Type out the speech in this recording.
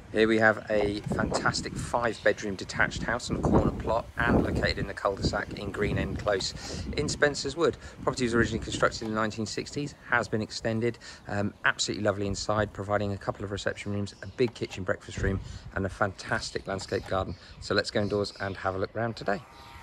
Here we have a fantastic 5-bedroom detached house on a corner plot and located in the cul-de-sac in Greenend Close in Spencer's Wood. Property was originally constructed in the 1960s, has been extended. Absolutely lovely inside, providing a couple of reception rooms, a big kitchen breakfast room and a fantastic landscape garden. So let's go indoors and have a look around today.